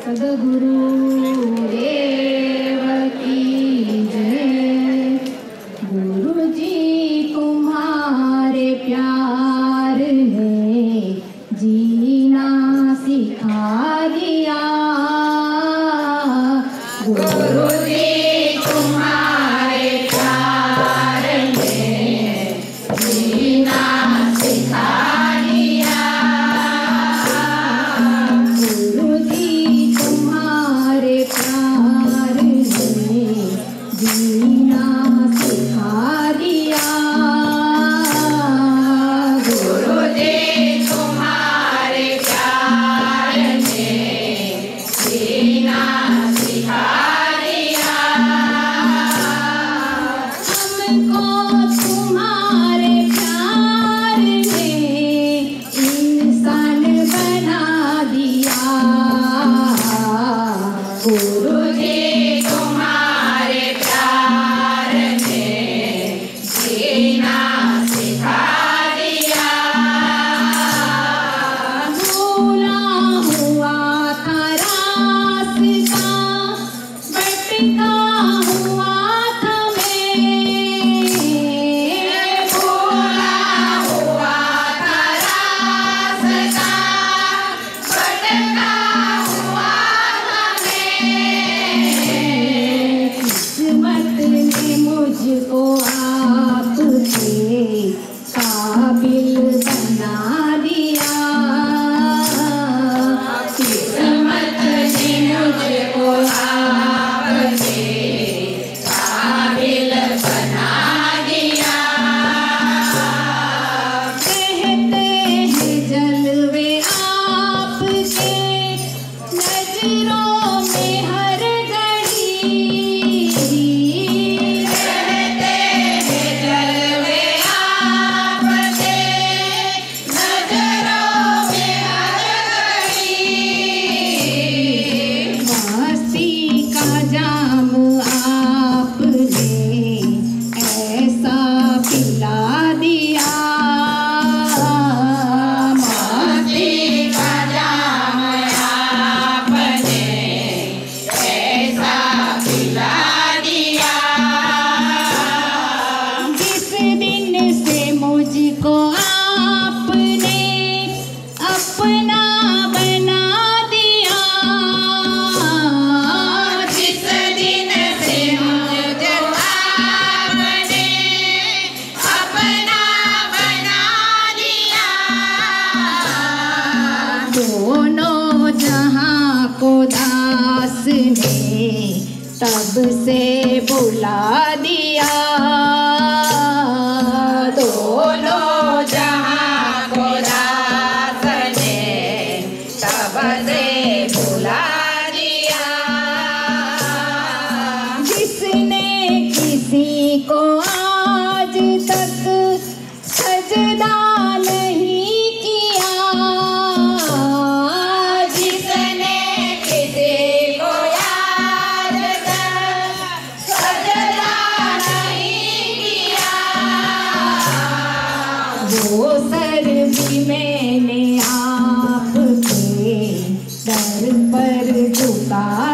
सद्गुरु देव की जय। गुरु जी तुम्हारे प्यार ने जीना सिखा दिया। गुरु जी तुम्हारे प्यार ने जीना सिखा दिया। गुरु जी तुम्हारे प्यार ने जीना सिखा दिया। गुरु जी तुम्हारे प्यार ने जीना सिखा दिया। हमको तुम्हारे प्यार ने इंसान बना दिया। गुरु जी तुम्हारे प्यार ने जीना सिखा दिया। भूला हुआ था रास्ता, भटका हुआ था मैं। भूला हुआ था रास्ता, भटका हुआ था मैं। किस्मत ने मुझको आपके काबिल बना दिया। किस्मत ने मुझको आपके काबिल बना दिया। कहते हैं जलवे आपके नजरों में हर घड़ी। कहते हैं जलवे आपके नजरों में हर घड़ी। मस्ती का जाम आपने ऐसा पिला दिया। मस्ती का जाम आपने ऐसा पिला दिया। जिस दिन से मुझको आपने अपना बना दिया। जिस दिन से मुझको आपने अपना बना दिया। दोनों जहां को दास ने तब से बुला दिया। दोनों जहां को दास ने तब से बुला दिया। जिसने किसी को आज तक सजदा नहीं किया। जिसने किसी को आज तक सजदा नहीं किया। वो सर भी मैंने आपके दर पर झुका